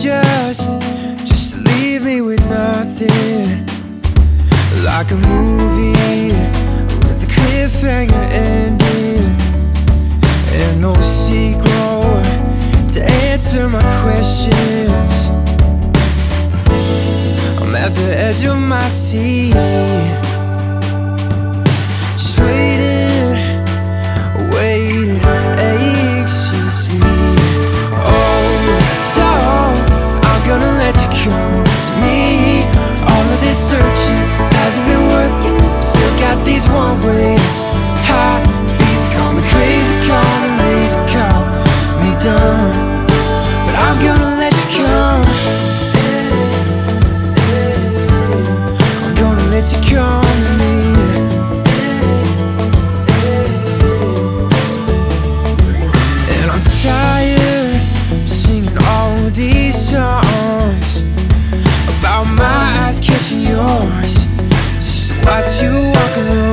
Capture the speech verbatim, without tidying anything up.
just, just leave me with nothing. Like a movie with a cliffhanger ending, and no sequel to answer my questions. I'm at the edge of my seat, just waiting, waiting anxiously. Oh, so I'm gonna let you come to me. All of this searching hasn't been working. Still got these one-way heartbeats, call me crazy, call me lazy, call me dumb, but I'm gonna let you come. I'm gonna let you come to me. And I'm tired of singing all these songs about my eyes catching yours, just to watch you walk alone.